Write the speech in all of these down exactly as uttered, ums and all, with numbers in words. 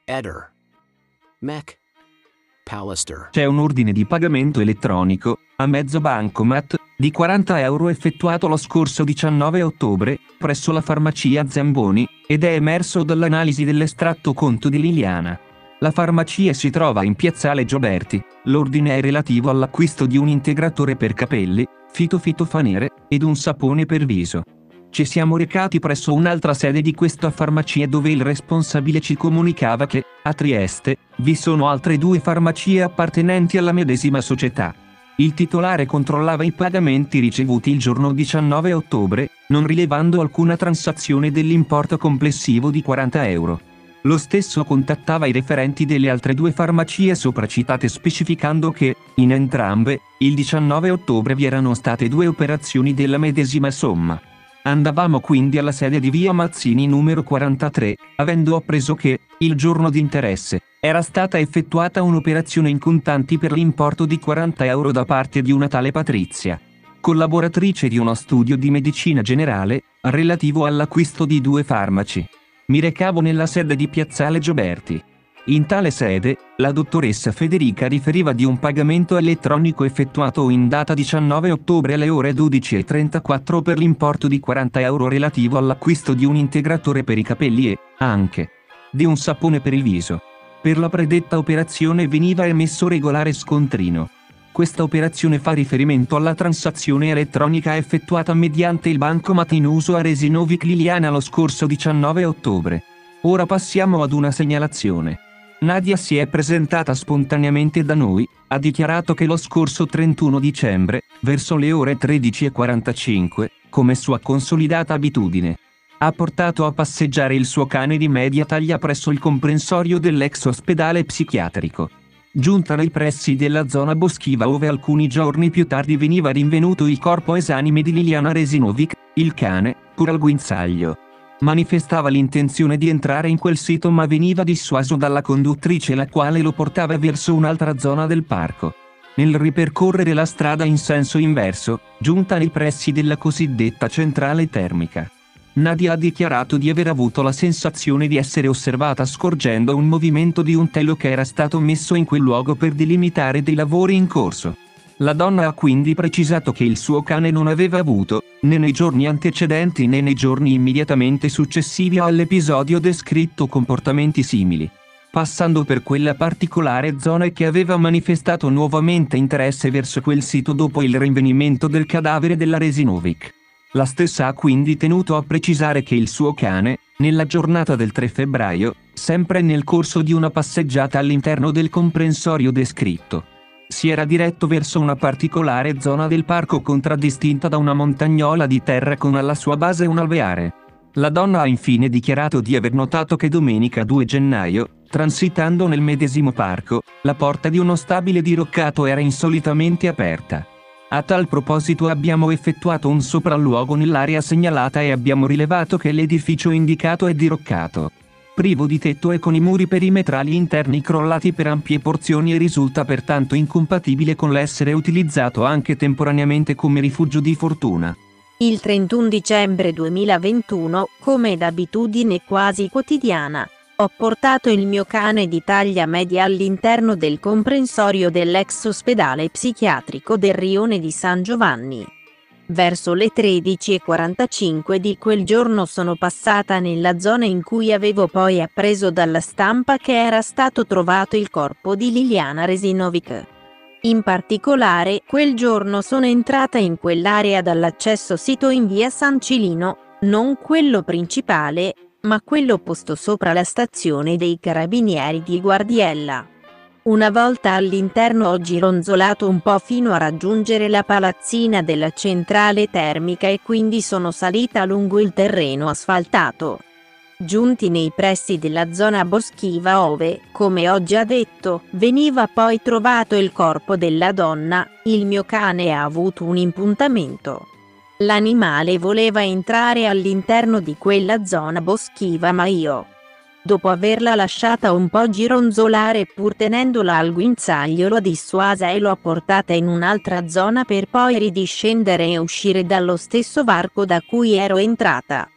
Eder. Mech. Pallister. C'è un ordine di pagamento elettronico, a mezzo bancomat, di quaranta euro effettuato lo scorso diciannove ottobre, presso la farmacia Zamboni, ed è emerso dall'analisi dell'estratto conto di Liliana. La farmacia si trova in piazzale Gioberti, l'ordine è relativo all'acquisto di un integratore per capelli, fitofitofanere, ed un sapone per viso. Ci siamo recati presso un'altra sede di questa farmacia dove il responsabile ci comunicava che, a Trieste, vi sono altre due farmacie appartenenti alla medesima società. Il titolare controllava i pagamenti ricevuti il giorno diciannove ottobre, non rilevando alcuna transazione dell'importo complessivo di quaranta euro. Lo stesso contattava i referenti delle altre due farmacie sopracitate specificando che, in entrambe, il diciannove ottobre vi erano state due operazioni della medesima somma. Andavamo quindi alla sede di via Mazzini numero quarantatré, avendo appreso che, il giorno di interesse, era stata effettuata un'operazione in contanti per l'importo di quaranta euro da parte di una tale Patrizia, collaboratrice di uno studio di medicina generale, relativo all'acquisto di due farmaci. Mi recavo nella sede di piazzale Gioberti. In tale sede, la dottoressa Federica riferiva di un pagamento elettronico effettuato in data diciannove ottobre alle ore dodici e trentaquattro per l'importo di quaranta euro relativo all'acquisto di un integratore per i capelli e, anche, di un sapone per il viso. Per la predetta operazione veniva emesso regolare scontrino. Questa operazione fa riferimento alla transazione elettronica effettuata mediante il bancomat in uso a Resinovic Liliana lo scorso diciannove ottobre. Ora passiamo ad una segnalazione. Nadia si è presentata spontaneamente da noi, ha dichiarato che lo scorso trentuno dicembre, verso le ore tredici e quarantacinque, come sua consolidata abitudine, ha portato a passeggiare il suo cane di media taglia presso il comprensorio dell'ex ospedale psichiatrico. Giunta nei pressi della zona boschiva ove alcuni giorni più tardi veniva rinvenuto il corpo esanime di Liliana Resinovic, il cane, pur al guinzaglio, manifestava l'intenzione di entrare in quel sito ma veniva dissuaso dalla conduttrice la quale lo portava verso un'altra zona del parco. Nel ripercorrere la strada in senso inverso, giunta nei pressi della cosiddetta centrale termica, Nadia ha dichiarato di aver avuto la sensazione di essere osservata scorgendo un movimento di un telo che era stato messo in quel luogo per delimitare dei lavori in corso. La donna ha quindi precisato che il suo cane non aveva avuto, né nei giorni antecedenti né nei giorni immediatamente successivi all'episodio descritto comportamenti simili, passando per quella particolare zona e che aveva manifestato nuovamente interesse verso quel sito dopo il rinvenimento del cadavere della Resinovic. La stessa ha quindi tenuto a precisare che il suo cane, nella giornata del tre febbraio, sempre nel corso di una passeggiata all'interno del comprensorio descritto, si era diretto verso una particolare zona del parco contraddistinta da una montagnola di terra con alla sua base un alveare. La donna ha infine dichiarato di aver notato che domenica due gennaio, transitando nel medesimo parco, la porta di uno stabile diroccato era insolitamente aperta. A tal proposito abbiamo effettuato un sopralluogo nell'area segnalata e abbiamo rilevato che l'edificio indicato è diroccato, privo di tetto e con i muri perimetrali interni crollati per ampie porzioni e risulta pertanto incompatibile con l'essere utilizzato anche temporaneamente come rifugio di fortuna. Il trentuno dicembre duemilaventuno, come d'abitudine quasi quotidiana, ho portato il mio cane di taglia media all'interno del comprensorio dell'ex ospedale psichiatrico del rione di San Giovanni. Verso le tredici e quarantacinque di quel giorno sono passata nella zona in cui avevo poi appreso dalla stampa che era stato trovato il corpo di Liliana Resinovic. In particolare, quel giorno sono entrata in quell'area dall'accesso sito in via San Cilino, non quello principale, ma quello posto sopra la stazione dei carabinieri di Guardiella. Una volta all'interno ho gironzolato un po' fino a raggiungere la palazzina della centrale termica e quindi sono salita lungo il terreno asfaltato. Giunti nei pressi della zona boschiva ove, come ho già detto, veniva poi trovato il corpo della donna, il mio cane ha avuto un impuntamento. L'animale voleva entrare all'interno di quella zona boschiva ma io, dopo averla lasciata un po' gironzolare pur tenendola al guinzaglio, l'ho dissuasa e l'ho portata in un'altra zona per poi ridiscendere e uscire dallo stesso varco da cui ero entrata.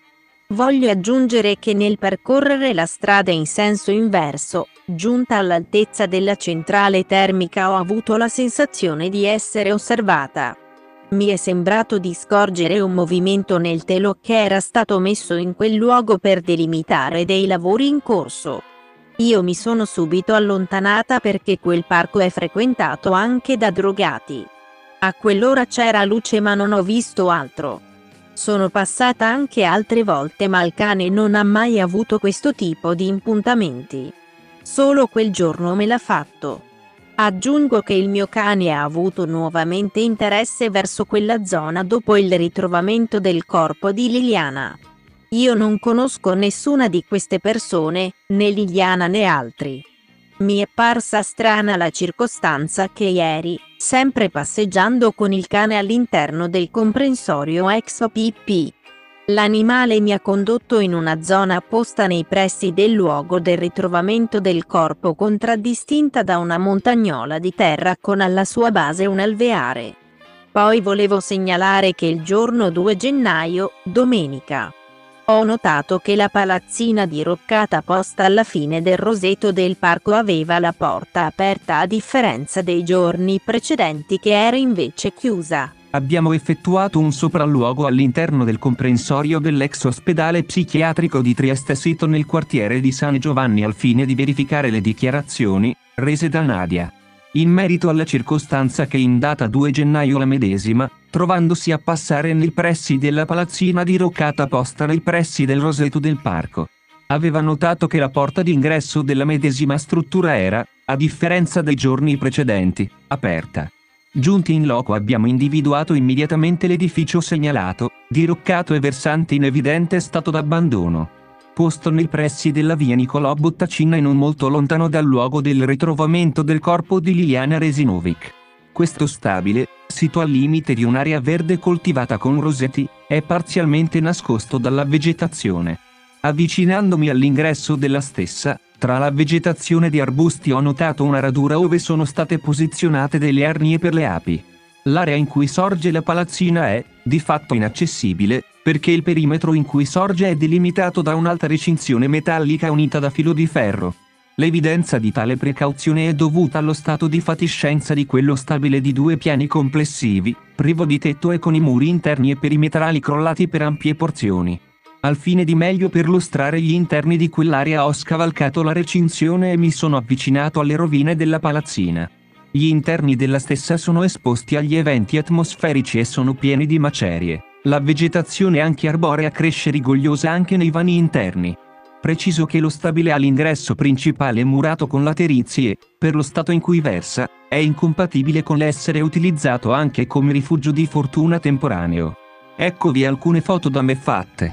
Voglio aggiungere che nel percorrere la strada in senso inverso, giunta all'altezza della centrale termica, ho avuto la sensazione di essere osservata. Mi è sembrato di scorgere un movimento nel telo che era stato messo in quel luogo per delimitare dei lavori in corso. Io mi sono subito allontanata perché quel parco è frequentato anche da drogati. A quell'ora c'era luce ma non ho visto altro. Sono passata anche altre volte ma il cane non ha mai avuto questo tipo di impuntamenti. Solo quel giorno me l'ha fatto. Aggiungo che il mio cane ha avuto nuovamente interesse verso quella zona dopo il ritrovamento del corpo di Liliana. Io non conosco nessuna di queste persone, né Liliana né altri. Mi è parsa strana la circostanza che ieri, sempre passeggiando con il cane all'interno del comprensorio ex O P P, l'animale mi ha condotto in una zona posta nei pressi del luogo del ritrovamento del corpo, contraddistinta da una montagnola di terra con alla sua base un alveare. Poi volevo segnalare che il giorno due gennaio, domenica, ho notato che la palazzina diroccata posta alla fine del roseto del parco aveva la porta aperta a differenza dei giorni precedenti che era invece chiusa. Abbiamo effettuato un sopralluogo all'interno del comprensorio dell'ex ospedale psichiatrico di Trieste sito nel quartiere di San Giovanni al fine di verificare le dichiarazioni rese da Nadia in merito alla circostanza che in data due gennaio la medesima, trovandosi a passare nei pressi della palazzina diroccata posta nei pressi del roseto del parco, aveva notato che la porta d'ingresso della medesima struttura era, a differenza dei giorni precedenti, aperta. Giunti in loco abbiamo individuato immediatamente l'edificio segnalato, diroccato e versante in evidente stato d'abbandono, posto nei pressi della via Nicolò Bottacina e non molto lontano dal luogo del ritrovamento del corpo di Liliana Resinovic. Questo stabile, sito al limite di un'area verde coltivata con roseti, è parzialmente nascosto dalla vegetazione. Avvicinandomi all'ingresso della stessa, tra la vegetazione di arbusti ho notato una radura ove sono state posizionate delle arnie per le api. L'area in cui sorge la palazzina è, di fatto, inaccessibile, perché il perimetro in cui sorge è delimitato da un'alta recinzione metallica unita da filo di ferro. L'evidenza di tale precauzione è dovuta allo stato di fatiscenza di quello stabile di due piani complessivi, privo di tetto e con i muri interni e perimetrali crollati per ampie porzioni. Al fine di meglio perlustrare gli interni di quell'area ho scavalcato la recinzione e mi sono avvicinato alle rovine della palazzina. Gli interni della stessa sono esposti agli eventi atmosferici e sono pieni di macerie. La vegetazione anche arborea cresce rigogliosa anche nei vani interni. Preciso che lo stabile all'ingresso principale è murato con laterizi e, per lo stato in cui versa, è incompatibile con l'essere utilizzato anche come rifugio di fortuna temporaneo. Eccovi alcune foto da me fatte.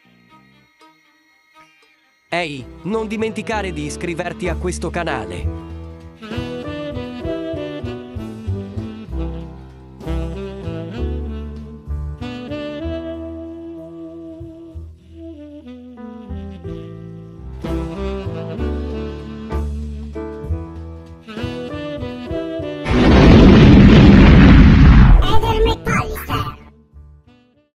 Ehi, non dimenticare di iscriverti a questo canale.